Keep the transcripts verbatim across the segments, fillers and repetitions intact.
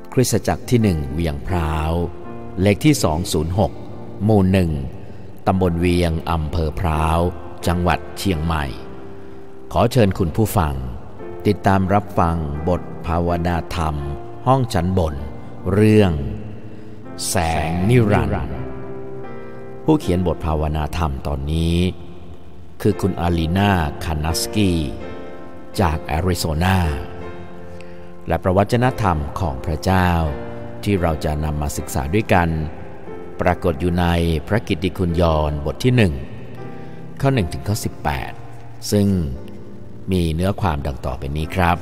คริสตจักรที่หนึ่งเวียงพร้าวเลขที่สองศูนย์หกหมู่หนึ่งตำบลเวียงอำเภอพร้าวจังหวัดเชียงใหม่ขอเชิญคุณผู้ฟังติดตามรับฟังบทภาวนาธรรมห้องชั้นบนเรื่องแสงนิรันดร์ผู้เขียนบทภาวนาธรรมตอนนี้คือคุณอาลีนาคานัสกี้จากแอริโซนาและประวจนธรรมของพระเจ้าที่เราจะนำมาศึกษาด้วยกันปรากฏอยู่ในพระกิตติคุณยอห์นบทที่หนึ่งข้อหนึ่งถึงข้อสิบแปดซึ่งมีเนื้อความดังต่อไปนี้ครับ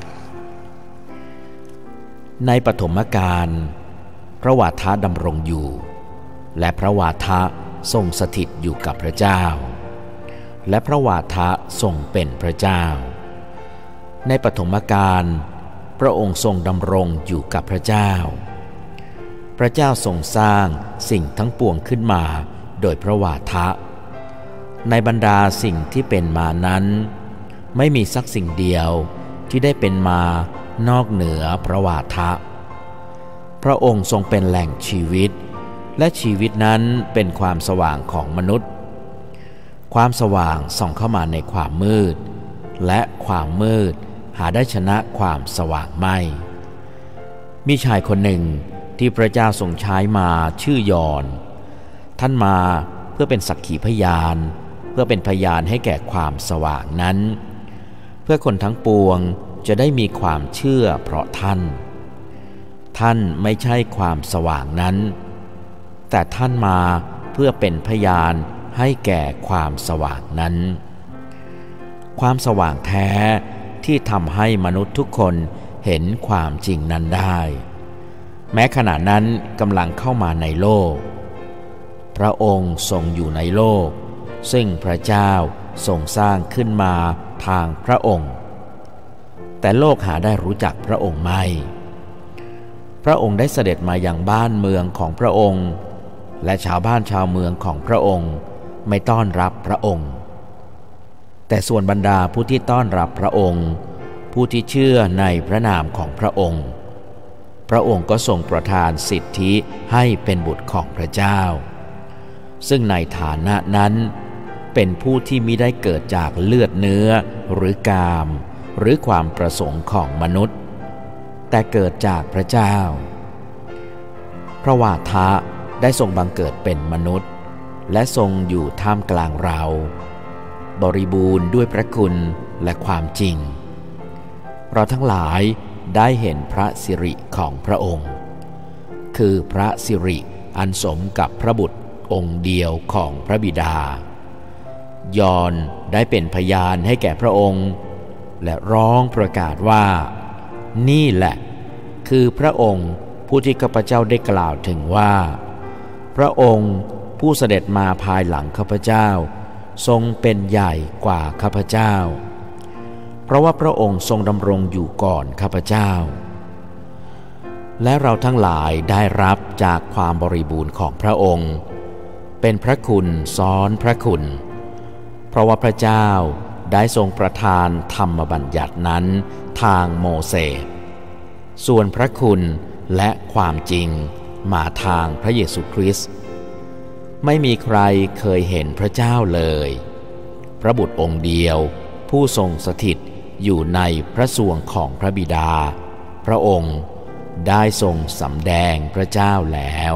ในปฐมกาลพระวาทะดำรงอยู่และพระวาทะทรงสถิตอยู่กับพระเจ้าและพระวาทะทรงเป็นพระเจ้าในปฐมกาลพระองค์ทรงดำรงอยู่กับพระเจ้าพระเจ้าทรงสร้างสิ่งทั้งปวงขึ้นมาโดยพระวาทะในบรรดาสิ่งที่เป็นมานั้นไม่มีสักสิ่งเดียวที่ได้เป็นมานอกเหนือพระวาทะพระองค์ทรงเป็นแหล่งชีวิตและชีวิตนั้นเป็นความสว่างของมนุษย์ความสว่างส่องเข้ามาในความมืดและความมืดหาได้ชนะความสว่างไม่มีชายคนหนึ่งที่พระเจ้าทรงใช้มาชื่อยอห์นท่านมาเพื่อเป็นสักขีพยานเพื่อเป็นพยานให้แก่ความสว่างนั้นเพื่อคนทั้งปวงจะได้มีความเชื่อเพราะท่านท่านไม่ใช่ความสว่างนั้นแต่ท่านมาเพื่อเป็นพยานให้แก่ความสว่างนั้นความสว่างแท้ที่ทำให้มนุษย์ทุกคนเห็นความจริงนั้นได้แม้ขณะนั้นกำลังเข้ามาในโลกพระองค์ทรงอยู่ในโลกซึ่งพระเจ้าทรงสร้างขึ้นมาทางพระองค์แต่โลกหาได้รู้จักพระองค์ไม่พระองค์ได้เสด็จมายังบ้านเมืองของพระองค์และชาวบ้านชาวเมืองของพระองค์ไม่ต้อนรับพระองค์แต่ส่วนบรรดาผู้ที่ต้อนรับพระองค์ผู้ที่เชื่อในพระนามของพระองค์พระองค์ก็ทรงประทานสิทธิให้เป็นบุตรของพระเจ้าซึ่งในฐานะนั้นเป็นผู้ที่มิได้เกิดจากเลือดเนื้อหรือกามหรือความประสงค์ของมนุษย์แต่เกิดจากพระเจ้าพระวาทะได้ทรงบังเกิดเป็นมนุษย์และทรงอยู่ท่ามกลางเราบริบูรณ์ด้วยพระคุณและความจริงเราทั้งหลายได้เห็นพระสิริของพระองค์คือพระสิริอันสมกับพระบุตรองค์เดียวของพระบิดายอห์นได้เป็นพยานให้แก่พระองค์และร้องประกาศว่านี่แหละคือพระองค์ผู้ที่ข้าพเจ้าได้กล่าวถึงว่าพระองค์ผู้เสด็จมาภายหลังข้าพเจ้าทรงเป็นใหญ่กว่าข้าพเจ้าเพราะว่าพระองค์ทรงดำรงอยู่ก่อนข้าพเจ้าและเราทั้งหลายได้รับจากความบริบูรณ์ของพระองค์เป็นพระคุณซ้อนพระคุณเพราะว่าพระเจ้าได้ทรงประทานธรรมบัญญัตินั้นทางโมเสสส่วนพระคุณและความจริงมาทางพระเยซูคริสต์ไม่มีใครเคยเห็นพระเจ้าเลยพระบุตรองค์เดียวผู้ทรงสถิตอยู่ในพระส่วงของพระบิดาพระองค์ได้ทรงสำแดงพระเจ้าแล้ว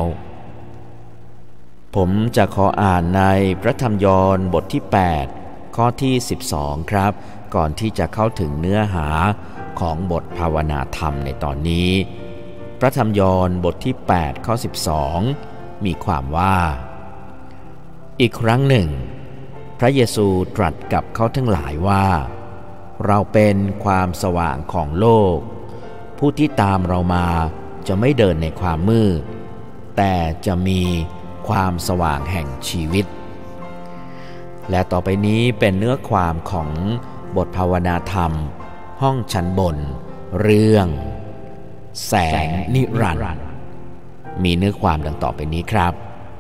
ผมจะขออ่านในพระธรรมยอห์นบทที่แปดข้อที่สิบสองครับก่อนที่จะเข้าถึงเนื้อหาของบทภาวนาธรรมในตอนนี้พระธรรมยอห์นบทที่แปดข้อสิบสองมีความว่าอีกครั้งหนึ่งพระเยซูตรัสกับเขาทั้งหลายว่าเราเป็นความสว่างของโลกผู้ที่ตามเรามาจะไม่เดินในความมืดแต่จะมีความสว่างแห่งชีวิตและต่อไปนี้เป็นเนื้อความของบทภาวนาธรรมห้องชั้นบนเรื่องแสงนิรันดร์มีเนื้อความดังต่อไปนี้ครับ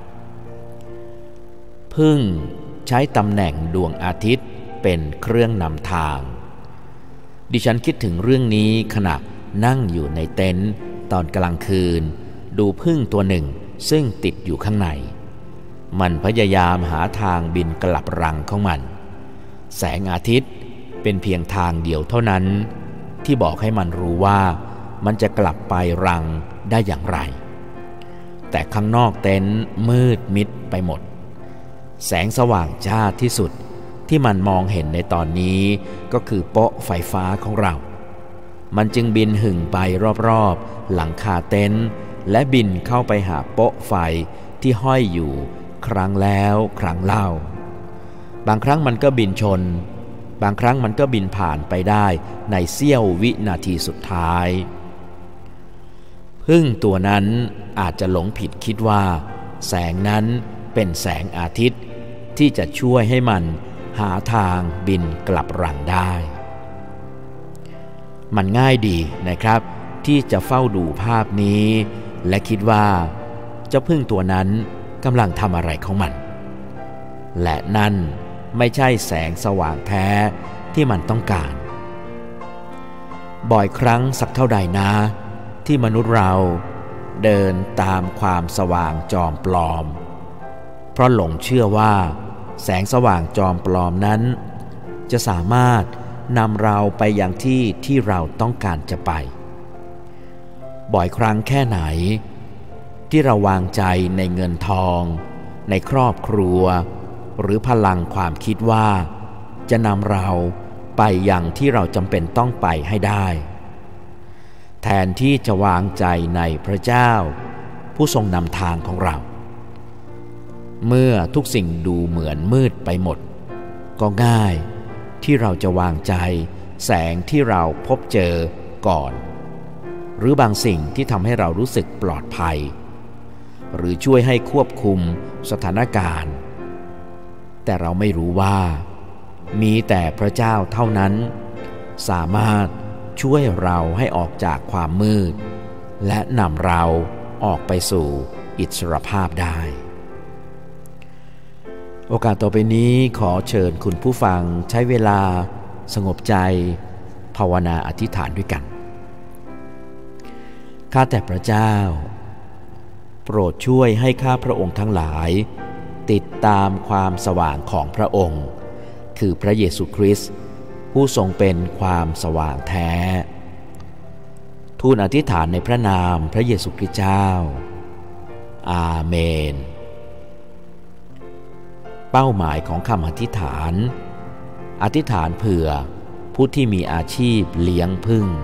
พึ่งใช้ตำแหน่งดวงอาทิตย์เป็นเครื่องนำทางดิฉันคิดถึงเรื่องนี้ขณะนั่งอยู่ในเต็นท์ตอนกลางคืนดูผึ้งตัวหนึ่งซึ่งติดอยู่ข้างในมันพยายามหาทางบินกลับรังของมันแสงอาทิตย์เป็นเพียงทางเดียวเท่านั้นที่บอกให้มันรู้ว่ามันจะกลับไปรังได้อย่างไรแต่ข้างนอกเต็นท์มืดมิดไปหมดแสงสว่างจ้าที่สุดที่มันมองเห็นในตอนนี้ก็คือโป๊ะไฟฟ้าของเรามันจึงบินหึ่งไปรอบๆหลังคาเต็นท์และบินเข้าไปหาโป๊ะไฟที่ห้อยอยู่ครั้งแล้วครั้งเล่าบางครั้งมันก็บินชนบางครั้งมันก็บินผ่านไปได้ในเสี้ยววินาทีสุดท้ายผึ้งตัวนั้นอาจจะหลงผิดคิดว่าแสงนั้นเป็นแสงอาทิตย์ที่จะช่วยให้มันหาทางบินกลับรังได้มันง่ายดีนะครับที่จะเฝ้าดูภาพนี้และคิดว่าเจ้าผึ้งตัวนั้นกำลังทำอะไรของมันและนั่นไม่ใช่แสงสว่างแท้ที่มันต้องการบ่อยครั้งสักเท่าใดนะที่มนุษย์เราเดินตามความสว่างจอมปลอมเพราะหลงเชื่อว่าแสงสว่างจอมปลอมนั้นจะสามารถนำเราไปยังที่ที่เราต้องการจะไปบ่อยครั้งแค่ไหนที่เราวางใจในเงินทองในครอบครัวหรือพลังความคิดว่าจะนำเราไปยังที่เราจำเป็นต้องไปให้ได้แทนที่จะวางใจในพระเจ้าผู้ทรงนำทางของเราเมื่อทุกสิ่งดูเหมือนมืดไปหมดก็ง่ายที่เราจะวางใจแสงที่เราพบเจอก่อนหรือบางสิ่งที่ทำให้เรารู้สึกปลอดภัยหรือช่วยให้ควบคุมสถานการณ์แต่เราไม่รู้ว่ามีแต่พระเจ้าเท่านั้นสามารถช่วยเราให้ออกจากความมืดและนำเราออกไปสู่อิสรภาพได้โอกาสต่อไปนี้ขอเชิญคุณผู้ฟังใช้เวลาสงบใจภาวนาอธิษฐานด้วยกันข้าแต่พระเจ้าโปรดช่วยให้ข้าพระองค์ทั้งหลายติดตามความสว่างของพระองค์คือพระเยซูคริสต์ผู้ทรงเป็นความสว่างแท้ทูลอธิษฐานในพระนามพระเยซูคริสต์เจ้าอาเมนเป้าหมายของคำอธิษฐานอธิษฐานเผื่อผู้ที่มีอาชีพเลี้ยงผึ้ง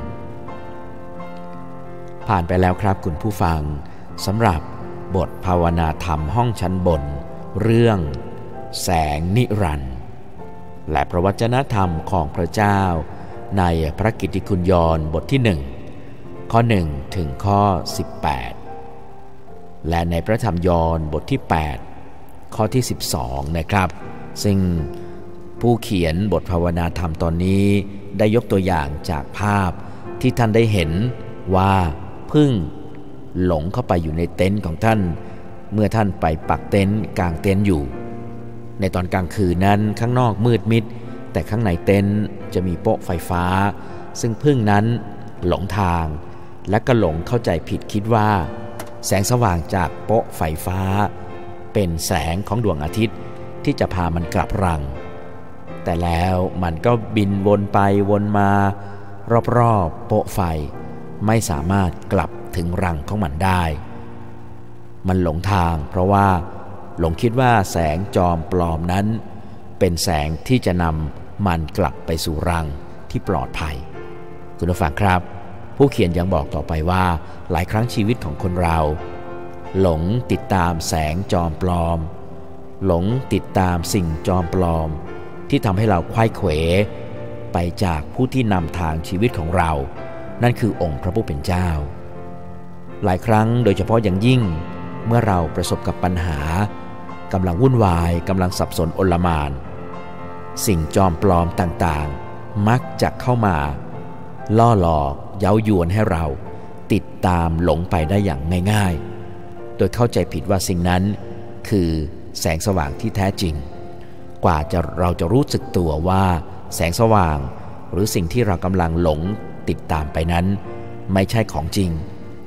ผ่านไปแล้วครับคุณผู้ฟังสำหรับบทภาวนาธรรมห้องชั้นบนเรื่องแสงนิรันดร์และพระวจนะธรรมของพระเจ้าในพระกิตติคุณยอห์นบทที่หนึ่งข้อหนึ่งถึงข้อสิบแปดและในพระธรรมยอห์นบทที่แปดข้อที่สิบสองนะครับซึ่งผู้เขียนบทภาวนาธรรมตอนนี้ได้ยกตัวอย่างจากภาพที่ท่านได้เห็นว่าผึ้งหลงเข้าไปอยู่ในเต็นท์ของท่านเมื่อท่านไปปักเต็นท์กางเต็นท์อยู่ในตอนกลางคืนนั้นข้างนอกมืดมิดแต่ข้างในเต็นท์จะมีโป๊ะไฟฟ้าซึ่งผึ้งนั้นหลงทางและก็หลงเข้าใจผิดคิดว่าแสงสว่างจากโป๊ะไฟฟ้าเป็นแสงของดวงอาทิตย์ที่จะพามันกลับรังแต่แล้วมันก็บินวนไปวนมารอบๆโป๊ะไฟไม่สามารถกลับถึงรังของมันได้มันหลงทางเพราะว่าหลงคิดว่าแสงจอมปลอมนั้นเป็นแสงที่จะนำมันกลับไปสู่รังที่ปลอดภัยคุณผู้ฟังครับผู้เขียนยังบอกต่อไปว่าหลายครั้งชีวิตของคนเราหลงติดตามแสงจอมปลอมหลงติดตามสิ่งจอมปลอมที่ทำให้เราไขว้เขวไปจากผู้ที่นำทางชีวิตของเรานั่นคือองค์พระผู้เป็นเจ้าหลายครั้งโดยเฉพาะอย่างยิ่งเมื่อเราประสบกับปัญหากำลังวุ่นวายกำลังสับสนโอลหม่านสิ่งจอมปลอมต่างๆมักจะเข้ามาล่อหลอกเย้ายวนให้เราติดตามหลงไปได้อย่างง่ายๆโดยเข้าใจผิดว่าสิ่งนั้นคือแสงสว่างที่แท้จริงกว่าจะเราจะรู้สึกตัวว่าแสงสว่างหรือสิ่งที่เรากำลังหลงติดตามไปนั้นไม่ใช่ของจริง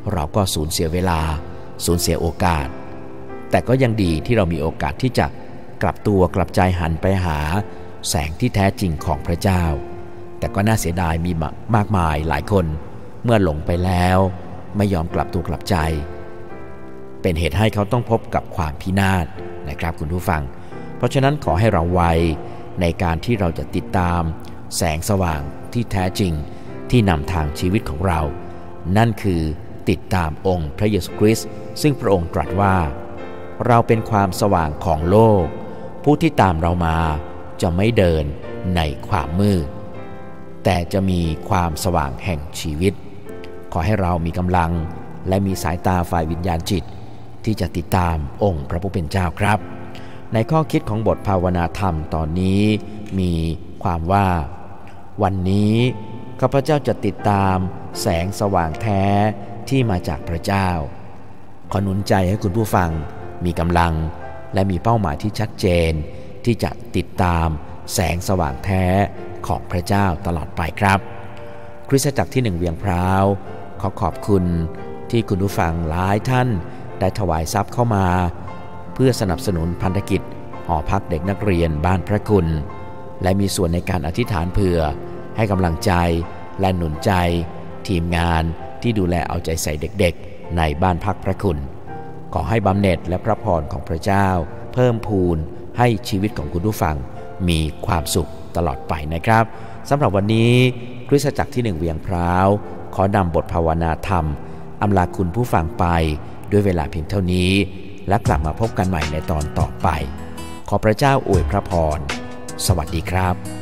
เราก็สูญเสียเวลาสูญเสียโอกาสแต่ก็ยังดีที่เรามีโอกาสที่จะกลับตัวกลับใจหันไปหาแสงที่แท้จริงของพระเจ้าแต่ก็น่าเสียดายมีมากมายหลายคนเมื่อหลงไปแล้วไม่ยอมกลับตัวกลับใจเป็นเหตุให้เขาต้องพบกับความพินาศนะครับคุณผู้ฟังเพราะฉะนั้นขอให้เราไวในการที่เราจะติดตามแสงสว่างที่แท้จริงที่นำทางชีวิตของเรานั่นคือติดตามองค์พระเยซูคริสต์ซึ่งพระองค์ตรัสว่าเราเป็นความสว่างของโลกผู้ที่ตามเรามาจะไม่เดินในความมืดแต่จะมีความสว่างแห่งชีวิตขอให้เรามีกำลังและมีสายตาฝ่ายวิญญาณจิตที่จะติดตามองค์พระผู้เป็นเจ้าครับในข้อคิดของบทภาวนาธรรมตอนนี้มีความว่าวันนี้ข้าพเจ้าจะติดตามแสงสว่างแท้ที่มาจากพระเจ้าขอหนุนใจให้คุณผู้ฟังมีกำลังและมีเป้าหมายที่ชัดเจนที่จะติดตามแสงสว่างแท้ของพระเจ้าตลอดไปครับคริสตจักรที่หนึ่งเวียงพร้าวขอขอบคุณที่คุณผู้ฟังหลายท่านได้ถวายทรัพย์เข้ามาเพื่อสนับสนุนพันธกิจหอพักเด็กนักเรียนบ้านพระคุณและมีส่วนในการอธิษฐานเผื่อให้กำลังใจและหนุนใจทีมงานที่ดูแลเอาใจใส่เด็กๆในบ้านพักพระคุณขอให้บำเหน็จและพระพรของพระเจ้าเพิ่มพูนให้ชีวิตของคุณผู้ฟังมีความสุขตลอดไปนะครับสำหรับวันนี้คริสตจักรที่หนึ่งเวียงพร้าวขอนำบทภาวนาธรรมอำลาคุณผู้ฟังไปด้วยเวลาเพียงเท่านี้และกลับมาพบกันใหม่ในตอนต่อไปขอพระเจ้าอวยพระพรสวัสดีครับ